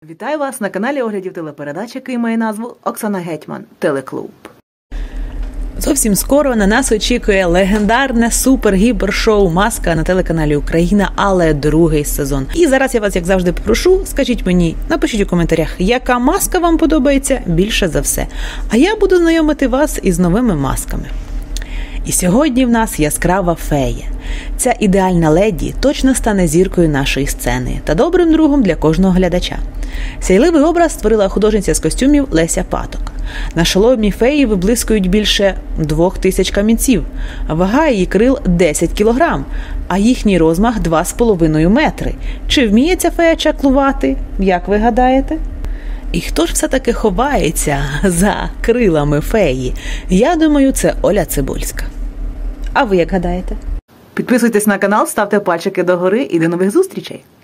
Вітаю вас на каналі оглядів телепередач, який має назву «Оксана Гетьман. Телеклуб». Зовсім скоро на нас очікує легендарне супер-гіпер-шоу «Маска» на телеканалі Україна, але другий сезон. І зараз я вас, як завжди, попрошу, скажіть мені, напишіть у коментарях, яка маска вам подобається більше за все. А я буду знайомити вас із новими масками. І сьогодні в нас яскрава фея. Ця ідеальна леді точно стане зіркою нашої сцени та добрим другом для кожного глядача. Сяйливий образ створила художниця з костюмів Леся Паток. На шоломі феї виблискують більше 2000 камінців, вага її крил 10 кг, а їхній розмах 2,5 метри. Чи вміє ця фея чаклувати, як ви гадаєте? І хто ж все-таки ховається за крилами феї? Я думаю, це Оля Цибульська. А ви як гадаєте? Підписуйтесь на канал, ставте пальчики догори і до нових зустрічей!